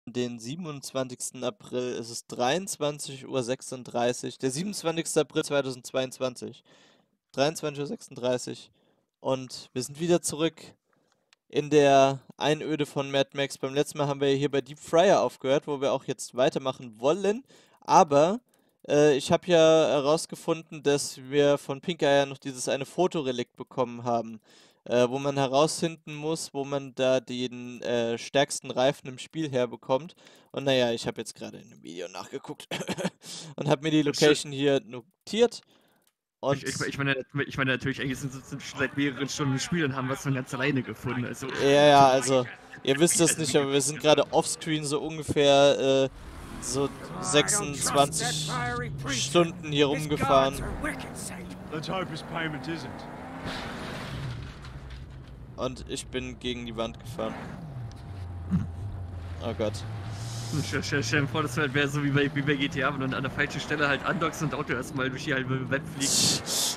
den 27. April. Es ist 23:36 Uhr. Der 27. April 2022. 23:36 Uhr. Und wir sind wieder zurück in der Einöde von Mad Max. Beim letzten Mal haben wir hier bei Deep Fryer aufgehört, wo wir auch jetzt weitermachen wollen. Aber ich habe ja herausgefunden, dass wir von Pink Eye ja noch dieses eine Fotorelikt bekommen haben, wo man herausfinden muss, wo man da den stärksten Reifen im Spiel herbekommt. Und naja, ich habe jetzt gerade in einem Video nachgeguckt und habe mir die Location hier notiert. Und Ich meine natürlich, eigentlich sind schon seit mehreren Stunden im Spiel und haben was von ganz alleine gefunden. Also, ja, also, ihr wisst das nicht, aber wir sind gerade offscreen so ungefähr so 26 Stunden hier rumgefahren. Und ich bin gegen die Wand gefahren. Oh Gott. Stell dir vor, das wäre so wie bei GTA, wenn du an der falschen Stelle halt andockst und das Auto erstmal durch die halbe Welt fliegt.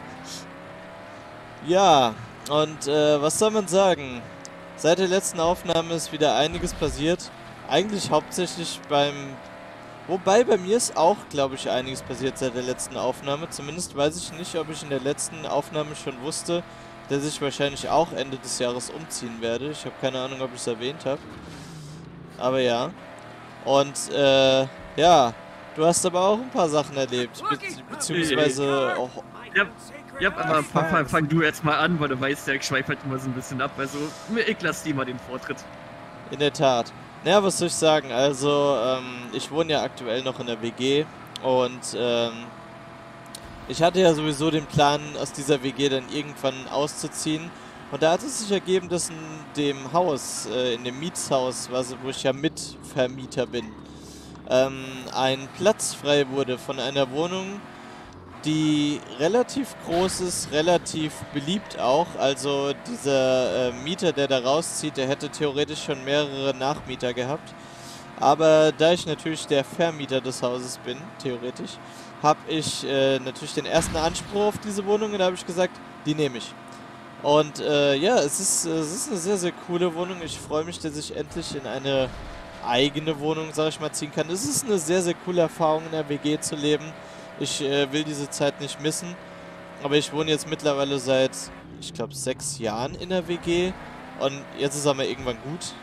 Ja, und was soll man sagen? Seit der letzten Aufnahme ist wieder einiges passiert. Eigentlich hauptsächlich Wobei bei mir ist auch, glaube ich, einiges passiert seit der letzten Aufnahme. Zumindest weiß ich nicht, ob ich in der letzten Aufnahme schon wusste, dass ich wahrscheinlich auch Ende des Jahres umziehen werde. Ich habe keine Ahnung, ob ich es erwähnt habe. Aber ja. Und, ja. Du hast aber auch ein paar Sachen erlebt. Beziehungsweise auch... Ja, aber fang du jetzt mal an, weil du weißt, der schweift halt immer so ein bisschen ab. Also, ich lasse dir mal den Vortritt. In der Tat. Naja, was soll ich sagen? Also, ich wohne ja aktuell noch in der WG und ich hatte ja sowieso den Plan, aus dieser WG dann irgendwann auszuziehen. Und da hat es sich ergeben, dass in dem Haus, in dem Mietshaus, wo ich ja Mitvermieter bin, ein Platz frei wurde von einer Wohnung, die relativ groß ist, relativ beliebt auch. Also dieser Mieter, der da rauszieht, der hätte theoretisch schon mehrere Nachmieter gehabt. Aber da ich natürlich der Vermieter des Hauses bin, theoretisch, habe ich natürlich den ersten Anspruch auf diese Wohnung und da habe ich gesagt, die nehme ich. Und ja, es ist eine sehr, sehr coole Wohnung. Ich freue mich, dass ich endlich in eine eigene Wohnung, sag ich mal, ziehen kann. Es ist eine sehr, sehr coole Erfahrung, in der WG zu leben. Ich will diese Zeit nicht missen. Aber ich wohne jetzt mittlerweile seit, ich glaube, 6 Jahren in der WG. Und jetzt ist aber irgendwann gut.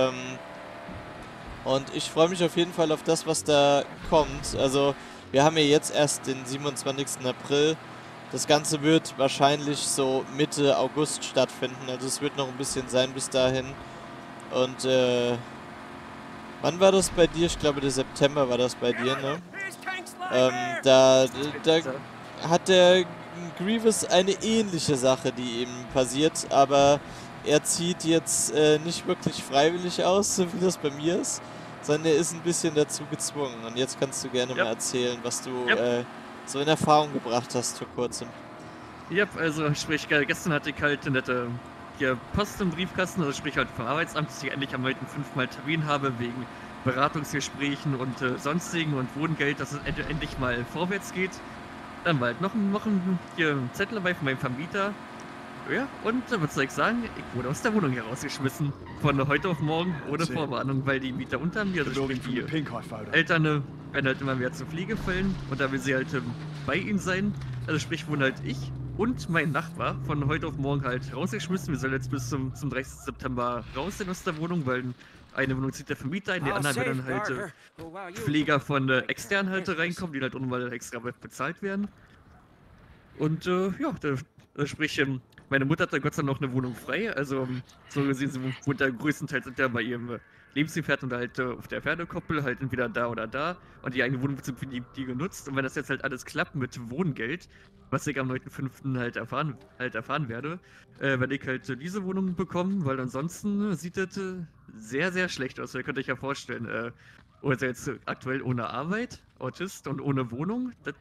Und ich freue mich auf jeden Fall auf das, was da kommt. Also, wir haben ja jetzt erst den 27. April. Das Ganze wird wahrscheinlich so Mitte August stattfinden. Also, es wird noch ein bisschen sein bis dahin. Und, wann war das bei dir? Ich glaube, der September war das bei dir, ne? Da hat der Grievous eine ähnliche Sache, die ihm passiert, aber er zieht jetzt nicht wirklich freiwillig aus, so wie das bei mir ist, sondern er ist ein bisschen dazu gezwungen. Und jetzt kannst du gerne mal erzählen, was du so in Erfahrung gebracht hast vor kurzem. Ja, also sprich, gestern hatte ich halt eine nette hier Post im Briefkasten, also sprich halt vom Arbeitsamt, dass ich endlich am heute 5-mal Termin habe wegen Beratungsgesprächen und sonstigen und Wohngeld, dass es endlich mal vorwärts geht. Dann war halt noch ein Zettel dabei von meinem Vermieter. Ja, und was soll ich sagen? Ich wurde aus der Wohnung herausgeschmissen. Von heute auf morgen, ohne Vorwarnung, weil die Mieter unter mir, also sprich die Eltern, werden halt immer mehr zur Pflege fallen und da will sie halt bei ihnen sein. Also sprich, wohnen halt ich und mein Nachbar von heute auf morgen halt rausgeschmissen. Wir sollen jetzt bis zum 30. September raus sein aus der Wohnung, weil eine Wohnung zieht der Vermieter ein, die anderen werden halt Pfleger von extern halt reinkommen, die halt unnormal extra bezahlt werden. Und ja, sprich, meine Mutter hat da Gott sei Dank noch eine Wohnung frei, also so gesehen, sie wohnt da größtenteils bei ihrem Lebensgefährten und halt auf der Pferdekoppel, halt entweder da oder da und die eigene Wohnung wird für die genutzt und wenn das jetzt halt alles klappt mit Wohngeld, was ich am 9.5. halt erfahren werde, werde ich halt diese Wohnung bekommen, weil ansonsten sieht das sehr, sehr schlecht aus. Ihr könnt euch ja vorstellen, oder jetzt aktuell ohne Arbeit, Autist und ohne Wohnung, das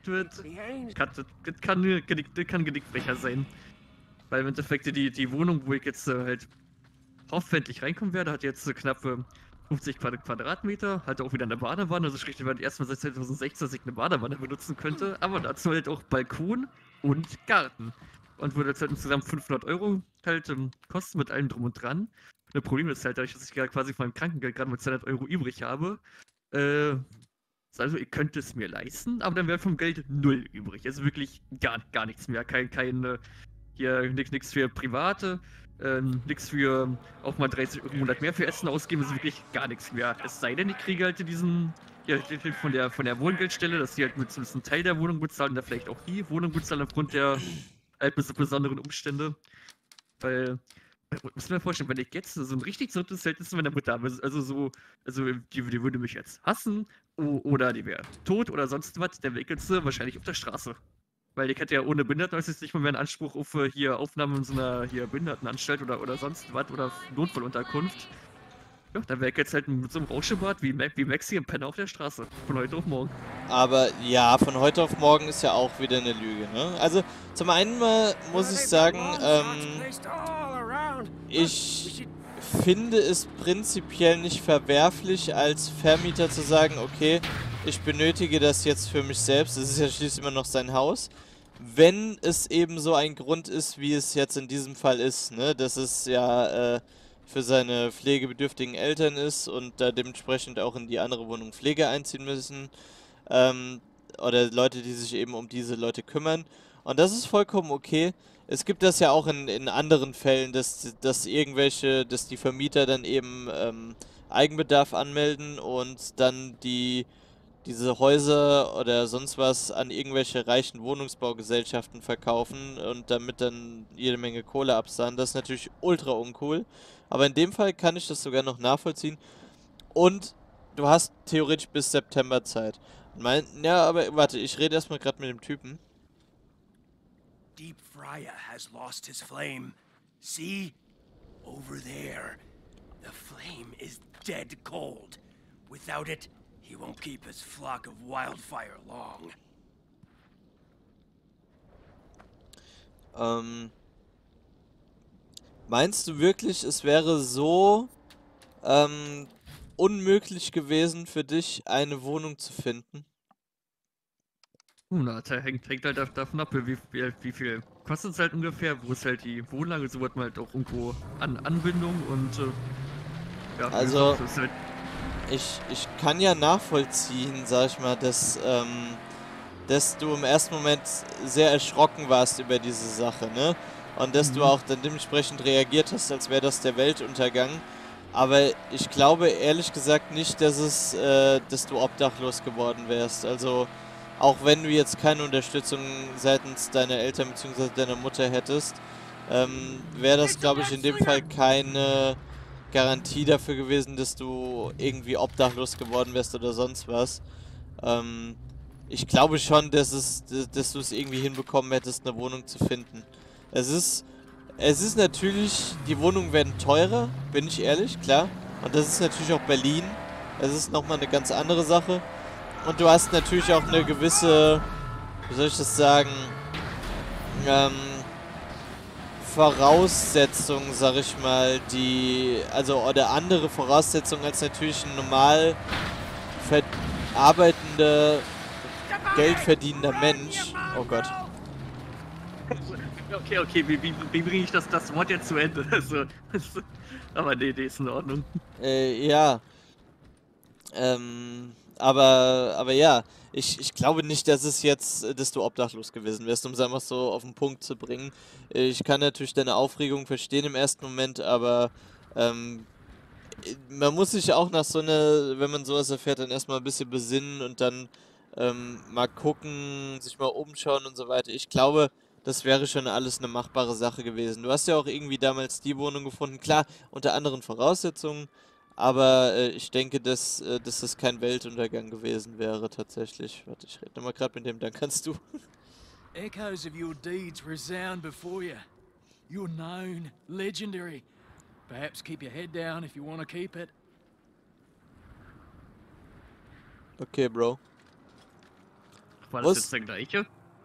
kann Genickbrecher sein. Weil im Endeffekt die Wohnung, wo ich jetzt halt hoffentlich reinkommen werde, hat jetzt knappe 50 Quadratmeter, hat auch wieder eine Badewanne, also sprich, wir erstmal seit 2016, dass ich eine Badewanne benutzen könnte, aber dazu halt auch Balkon und Garten. Und würde jetzt halt insgesamt 500 € halt kosten mit allem drum und dran. Das Problem ist halt, dadurch, dass ich quasi von meinem Krankengeld gerade mal 200 Euro übrig habe, also ihr könnt es mir leisten, aber dann wäre vom Geld null übrig. Also wirklich gar nichts mehr. Hier nichts für Private, nichts für auch mal 30 Euro im Monat mehr für Essen ausgeben, ist wirklich gar nichts mehr. Es sei denn, ich kriege halt von der Wohngeldstelle, dass die halt mit zumindest einen Teil der Wohnung bezahlen, da vielleicht auch die Wohnung bezahlen aufgrund der halt besonderen Umstände. Weil, muss mir vorstellen, wenn ich jetzt so ein richtig drittes Verhältnis zu meiner Mutter habe, die würde mich jetzt hassen, oder die wäre tot oder sonst was, dann wäre ich jetzt wahrscheinlich auf der Straße. Weil ich hätte ja ohne Behindertenhäuser nicht mal mehr einen Anspruch auf hier Aufnahme in so einer hier Behindertenanstalt oder sonst was oder Notfallunterkunft. Ja, dann wäre ich jetzt halt mit so einem Rauschebart wie Maxi im Penner auf der Straße. Von heute auf morgen. Aber ja, von heute auf morgen ist ja auch wieder eine Lüge, ne? Also, zum einen mal muss ich sagen, ich finde es prinzipiell nicht verwerflich, als Vermieter zu sagen, okay, ich benötige das jetzt für mich selbst. Es ist ja schließlich immer noch sein Haus. Wenn es eben so ein Grund ist, wie es jetzt in diesem Fall ist, ne? Dass es ja für seine pflegebedürftigen Eltern ist und da dementsprechend auch in die andere Wohnung Pflege einziehen müssen. Oder Leute, die sich eben um diese Leute kümmern. Und das ist vollkommen okay. Es gibt das ja auch in anderen Fällen, dass die Vermieter dann eben Eigenbedarf anmelden und dann diese Häuser oder sonst was an irgendwelche reichen Wohnungsbaugesellschaften verkaufen und damit dann jede Menge Kohle absahnen. Das ist natürlich ultra uncool. Aber in dem Fall kann ich das sogar noch nachvollziehen. Und du hast theoretisch bis September Zeit. Ja, aber warte, ich rede erstmal gerade mit dem Typen. Deep Fryer has lost his flame. See? Over there. The flame is dead cold. Without it, he won't keep his flock of wildfire long. Meinst du wirklich, es wäre so unmöglich gewesen für dich, eine Wohnung zu finden? Na, das hängt halt davon ab, wie viel kostet es halt ungefähr, wo ist halt die Wohnlage, so wird man halt auch irgendwo Anbindung und ja, Also, das ist halt ich kann ja nachvollziehen, sag ich mal, dass du im ersten Moment sehr erschrocken warst über diese Sache, ne? Und dass du auch dann dementsprechend reagiert hast, als wäre das der Weltuntergang. Aber ich glaube ehrlich gesagt nicht, dass du obdachlos geworden wärst. Also, auch wenn du jetzt keine Unterstützung seitens deiner Eltern bzw. deiner Mutter hättest, wäre das, glaube ich, in dem Fall keine Garantie dafür gewesen, dass du irgendwie obdachlos geworden wärst oder sonst was. Ich glaube schon, dass du es irgendwie hinbekommen hättest, eine Wohnung zu finden. Es ist natürlich, die Wohnungen werden teurer, bin ich ehrlich, klar. Und das ist natürlich auch Berlin. Es ist nochmal eine ganz andere Sache. Und du hast natürlich auch eine gewisse, wie soll ich das sagen, Voraussetzung, sag ich mal, oder andere Voraussetzungen als natürlich ein normal arbeitender, geldverdienender Mensch. Oh Gott. Okay, wie bringe ich das Wort jetzt zu Ende? Aber nee, ist in Ordnung. Ja. Aber ja, ich glaube nicht, dass du obdachlos gewesen wärst, um es einfach so auf den Punkt zu bringen. Ich kann natürlich deine Aufregung verstehen im ersten Moment, aber man muss sich auch wenn man sowas erfährt, dann erstmal ein bisschen besinnen und dann mal gucken, sich mal umschauen und so weiter. Ich glaube, das wäre schon alles eine machbare Sache gewesen. Du hast ja auch irgendwie damals die Wohnung gefunden, klar, unter anderen Voraussetzungen. Aber ich denke, dass das kein Weltuntergang gewesen wäre, tatsächlich. Warte, ich rede nochmal gerade mit dem, dann kannst du. Echoes of your deeds resound before you. You're known, legendary. Perhaps keep your head down if you want to keep it. Okay, Bro. War das jetzt der gleiche?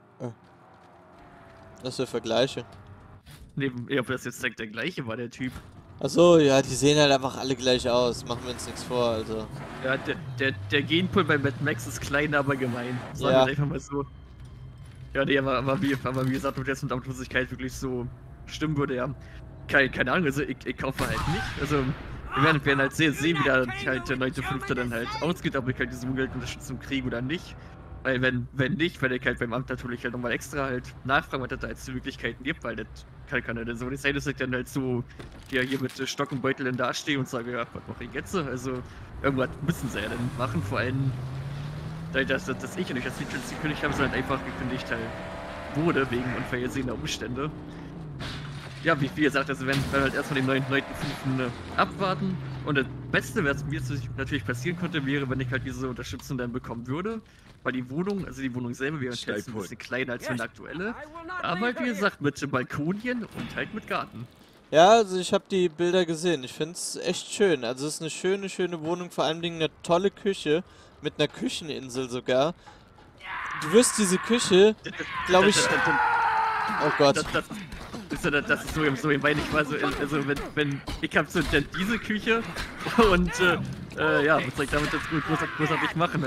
Was für Vergleiche? Nee, ob das jetzt der gleiche war, der Typ. Achso, ja, die sehen halt einfach alle gleich aus. Machen wir uns nichts vor, also. Ja, der Genpool bei Mad Max ist klein, aber gemein. Sagen wir einfach mal so. Ja, nee, aber wie gesagt, ob das mit Arbeitslosigkeit wirklich so stimmen würde, ja. keine Ahnung, also ich kaufe halt nicht. Also wir werden halt sehen, wie der halt der 9.5. dann halt ausgeht, ob ich halt diese Umweltunterstützung kriege oder nicht. Weil wenn nicht, werde ich halt beim Amt natürlich halt nochmal extra halt nachfragen, was es da jetzt für Möglichkeiten gibt, weil das kann ja dann so nicht sein, dass ich dann halt so hier mit Stock und Beutel dann dastehe und sage, ja, was mache ich jetzt? Also irgendwas müssen sie ja dann machen, vor allem dass ich und nicht das Lizenz gekündigt habe, sondern einfach gekündigt halt wurde wegen unvorhergesehener Umstände. Ja, wie gesagt, also wenn wir halt erstmal den 9.5. abwarten. Und das Beste, was mir natürlich passieren konnte, wäre, wenn ich halt diese Unterstützung dann bekommen würde. Weil die Wohnung, also die Wohnung selber wäre jetzt ein bisschen kleiner als meine aktuelle. Aber halt, wie gesagt, mit Balkonien und halt mit Garten. Ja, also ich habe die Bilder gesehen. Ich finde es echt schön. Also es ist eine schöne Wohnung, vor allem eine tolle Küche mit einer Kücheninsel sogar. Du wirst diese Küche, glaube ich... Oh Gott. Das ist so im Bein. Ich war so, also wenn ich habe so diese Küche und ja, was soll ich damit jetzt großartig machen?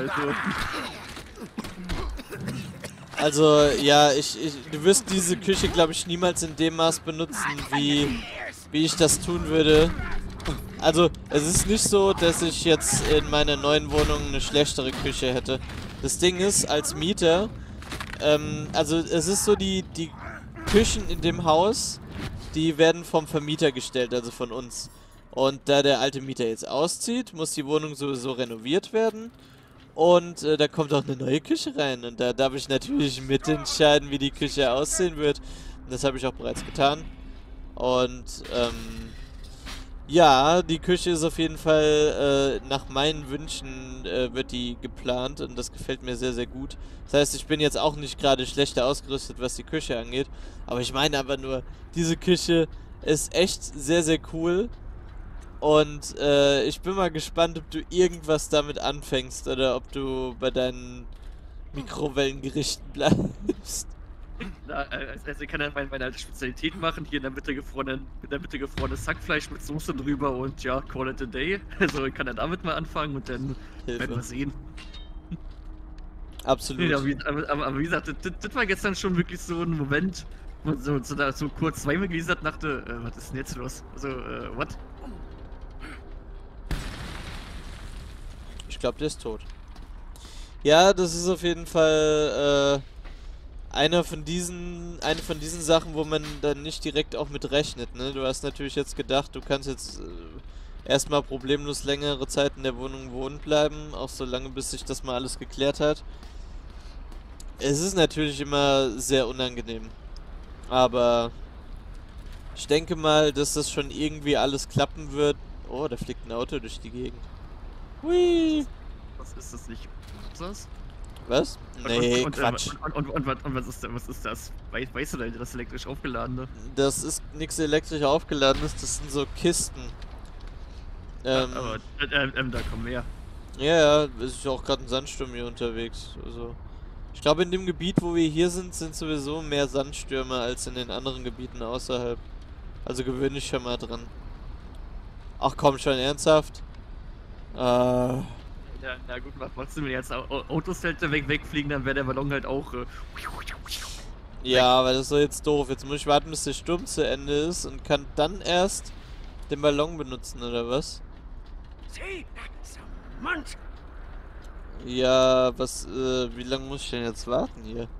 Also, ja, du wirst diese Küche, glaube ich, niemals in dem Maß benutzen, wie ich das tun würde. Also, es ist nicht so, dass ich jetzt in meiner neuen Wohnung eine schlechtere Küche hätte. Das Ding ist, als Mieter, also es ist so, die Küchen in dem Haus, die werden vom Vermieter gestellt, also von uns. Und da der alte Mieter jetzt auszieht, muss die Wohnung sowieso renoviert werden. Und da kommt auch eine neue Küche rein. Und da darf ich natürlich mitentscheiden, wie die Küche aussehen wird. Und das habe ich auch bereits getan. Und ja, die Küche ist auf jeden Fall nach meinen Wünschen wird die geplant. Und das gefällt mir sehr, sehr gut. Das heißt, ich bin jetzt auch nicht gerade schlechter ausgerüstet, was die Küche angeht. Aber ich meine aber nur, diese Küche ist echt sehr, sehr cool. Und ich bin mal gespannt, ob du irgendwas damit anfängst oder ob du bei deinen Mikrowellengerichten bleibst. Also ich kann ja meine alte Spezialität machen, hier in der Mitte gefrorenes Hackfleisch mit Soße drüber und ja, call it a day. Also ich kann ja damit mal anfangen und dann werden wir sehen. Absolut. Ja, aber wie gesagt, das war gestern schon wirklich so ein Moment, wo so kurz zweimal gesagt dachte, was ist denn jetzt los? Also, what? Ich glaube, der ist tot. Ja, das ist auf jeden Fall eine von diesen Sachen, wo man dann nicht direkt auch mit rechnet, ne? Du hast natürlich jetzt gedacht, du kannst jetzt erstmal problemlos längere Zeit in der Wohnung wohnen bleiben, auch so lange, bis sich das mal alles geklärt hat. Es ist natürlich immer sehr unangenehm. Aber ich denke mal, dass das schon irgendwie alles klappen wird. Oh, da fliegt ein Auto durch die Gegend. Hui! Was ist das nicht? Was? Nee, Quatsch. Und was ist das? Weißt du da, das elektrisch aufgeladene? Das ist nichts elektrisch aufgeladenes, das sind so Kisten. Aber da kommen mehr. Ja, es ist auch gerade ein Sandsturm hier unterwegs. Also, ich glaube, in dem Gebiet, wo wir hier sind sowieso mehr Sandstürme als in den anderen Gebieten außerhalb. Also gewöhne ich schon mal dran. Ach komm schon, ernsthaft? Ja, na gut, machst du, wenn jetzt Autos halt wegfliegen, dann wäre der Ballon halt auch. Ja, aber das ist doch jetzt doof. Jetzt muss ich warten, bis der Sturm zu Ende ist und kann dann erst den Ballon benutzen, oder was? Ja, wie lange muss ich denn jetzt warten hier?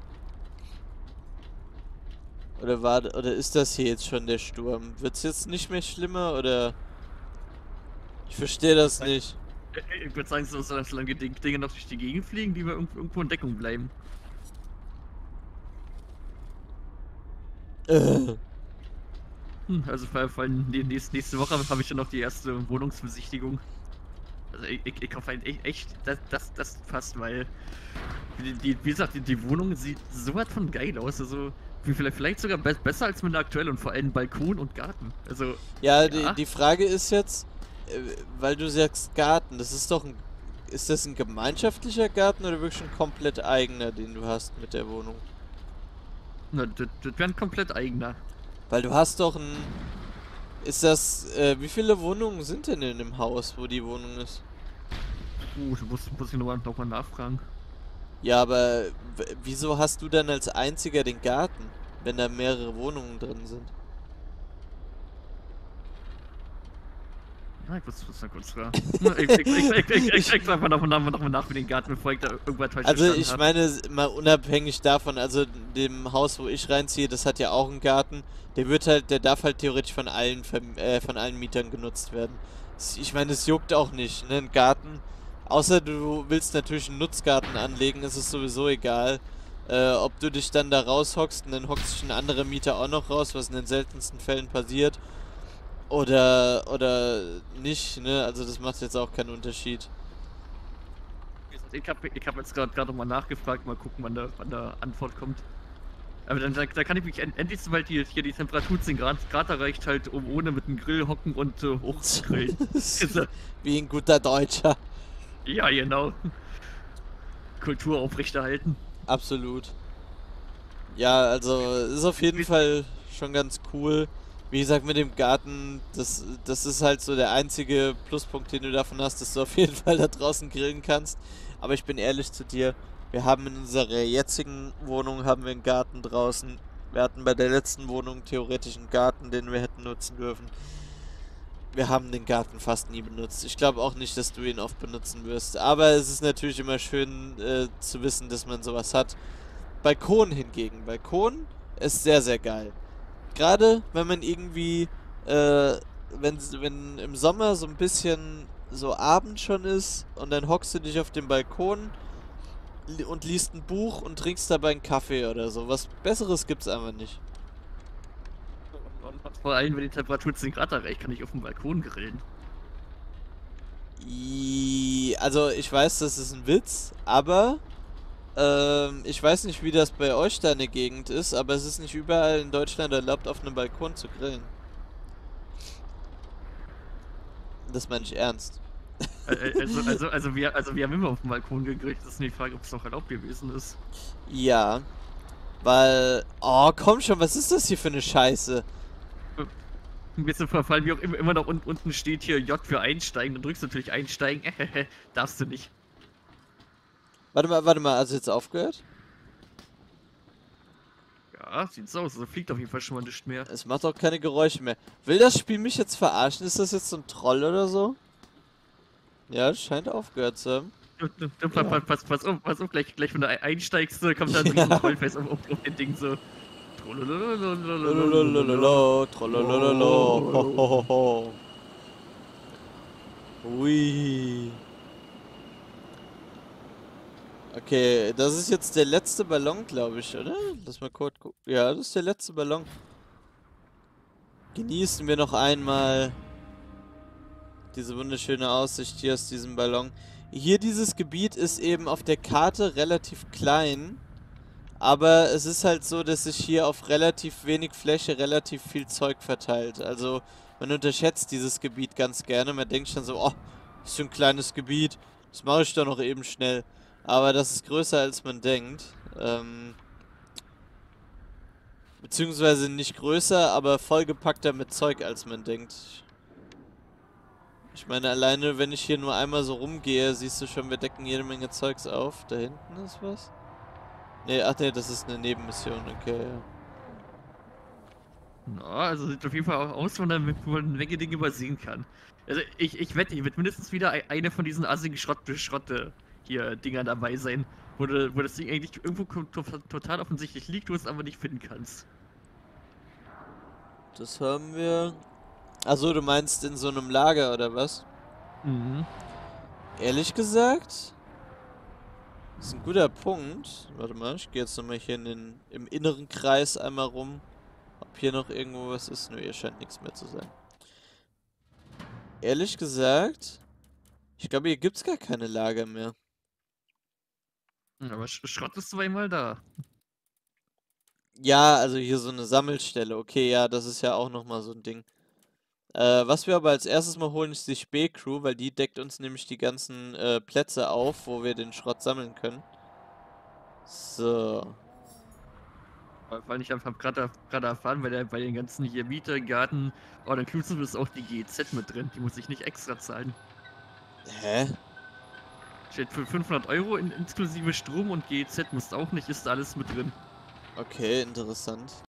Oder ist das hier jetzt schon der Sturm? Wird's jetzt nicht mehr schlimmer, oder? Ich verstehe das nicht. Ich würde sagen, solange die Dinge noch durch die Gegend fliegen, die wir irgendwo in Deckung bleiben. Also vor allem nächste Woche habe ich dann noch die erste Wohnungsbesichtigung. Also ich hoffe halt echt, das passt, weil wie gesagt, die Wohnung sieht so was von geil aus. Also vielleicht sogar besser als meine aktuelle und vor allem Balkon und Garten. Also ja, die Frage ist jetzt, weil du sagst Garten, ist das ein gemeinschaftlicher Garten oder wirklich ein komplett eigener, den du hast mit der Wohnung? Na, das wäre ein komplett eigener. Weil du hast doch wie viele Wohnungen sind denn in dem Haus, wo die Wohnung ist? Muss ich nochmal nachfragen. Ja, aber wieso hast du dann als einziger den Garten, wenn da mehrere Wohnungen drin sind? Na, ich muss mal kurz fragen. Ich einfach nochmal nach mit den Garten, bevor ich da irgendwas falsch Also verstanden ich habe. meine, mal unabhängig davon, also dem Haus, wo ich reinziehe, das hat ja auch einen Garten. Der darf halt theoretisch von allen Mietern genutzt werden. Ich meine, es juckt auch nicht, ne? Ein Garten, außer du willst natürlich einen Nutzgarten anlegen, ist es sowieso egal. Ob du dich dann da raushockst und dann hockt sich ein anderer Mieter auch noch raus, was in den seltensten Fällen passiert. Oder nicht, ne? Also das macht jetzt auch keinen Unterschied. Ich hab jetzt gerade nochmal nachgefragt, mal gucken, wann da Antwort kommt. Aber da kann ich mich endlich, sobald hier die Temperatur 10 Grad erreicht, halt ohne mit dem Grill hocken und hochgrillen. Wie ein guter Deutscher. Ja, genau. Kultur aufrechterhalten. Absolut. Ja, also ist auf jeden Fall schon ganz cool. Wie gesagt, mit dem Garten, das ist halt so der einzige Pluspunkt, den du davon hast, dass du auf jeden Fall da draußen grillen kannst. Aber ich bin ehrlich zu dir, wir haben in unserer jetzigen Wohnung haben wir einen Garten draußen. Wir hatten bei der letzten Wohnung theoretisch einen Garten, den wir hätten nutzen dürfen. Wir haben den Garten fast nie benutzt. Ich glaube auch nicht, dass du ihn oft benutzen wirst. Aber es ist natürlich immer schön zu wissen, dass man sowas hat. Balkon hingegen. Balkon ist sehr, sehr geil. Gerade wenn man irgendwie, wenn im Sommer so ein bisschen so Abend schon ist und dann hockst du dich auf dem Balkon und liest ein Buch und trinkst dabei einen Kaffee oder so. Was Besseres gibt's einfach nicht. Und vor allem, wenn die Temperatur 10 Grad erreicht, kann ich auf dem Balkon grillen. Also ich weiß, das ist ein Witz, aber ich weiß nicht, wie das bei euch da in der Gegend ist, aber es ist nicht überall in Deutschland erlaubt, auf einem Balkon zu grillen. Das meine ich ernst. Also wir haben immer auf dem Balkon gegrillt. Das ist nicht die Frage, ob es noch erlaubt gewesen ist. Ja, weil... Oh, komm schon, was ist das hier für eine Scheiße? Ein bisschen verfallen, wie auch immer noch unten steht hier J für einsteigen. Dann drückst du natürlich einsteigen. Darfst du nicht. Warte mal, also jetzt aufgehört? Ja, sieht so aus. Also fliegt auf jeden Fall schon mal nicht mehr. Es macht auch keine Geräusche mehr. Will das Spiel mich jetzt verarschen? Ist das jetzt so ein Troll oder so? Ja, es scheint aufgehört zu haben. Pass auf, gleich wenn du einsteigst, kommt da ein riesen Trollfest auf den Ding so. Trollololololo, trollolololo, ho, ho, ho, ho. Ui. Okay, das ist jetzt der letzte Ballon, glaube ich, oder? Lass mal kurz gucken. Ja, das ist der letzte Ballon. Genießen wir noch einmal diese wunderschöne Aussicht hier aus diesem Ballon. Hier dieses Gebiet ist eben auf der Karte relativ klein. Aber es ist halt so, dass sich hier auf relativ wenig Fläche relativ viel Zeug verteilt. Also man unterschätzt dieses Gebiet ganz gerne. Man denkt schon so, oh, das ist so ein kleines Gebiet. Das mache ich doch noch eben schnell. Aber das ist größer als man denkt. Beziehungsweise nicht größer, aber vollgepackter mit Zeug als man denkt. Ich meine, alleine wenn ich hier nur einmal so rumgehe, siehst du schon, wir decken jede Menge Zeugs auf. Da hinten ist was. Nee, ach nee, das ist eine Nebenmission, okay, ja. Na, also sieht auf jeden Fall auch aus, wo man eine Menge Dinge übersehen kann. Also ich wette, hier wird mindestens wieder eine von diesen assigen Schrotte hier Dinger dabei sein, wo das Ding eigentlich irgendwo total offensichtlich liegt, du es aber nicht finden kannst. Das haben wir... Achso, du meinst in so einem Lager, oder was? Mhm. Ehrlich gesagt... Das ist ein guter Punkt. Warte mal, ich gehe jetzt nochmal hier im inneren Kreis einmal rum. Ob hier noch irgendwo was ist? Nö, hier scheint nichts mehr zu sein. Ehrlich gesagt, ich glaube, hier gibt es gar keine Lager mehr. Aber Schrott ist zweimal da. Ja, also hier so eine Sammelstelle. Okay, ja, das ist ja auch nochmal so ein Ding. Was wir aber als erstes mal holen, ist die Spähcrew, weil die deckt uns nämlich die ganzen Plätze auf, wo wir den Schrott sammeln können. So. Weil ich habe gerade erfahren, bei den ganzen hier Miete, Garten, All Inclusive ist auch die GEZ mit drin. Die muss ich nicht extra zahlen. Hä? Steht für 500 € inklusive Strom und GEZ musst auch nicht, ist da alles mit drin. Okay, interessant.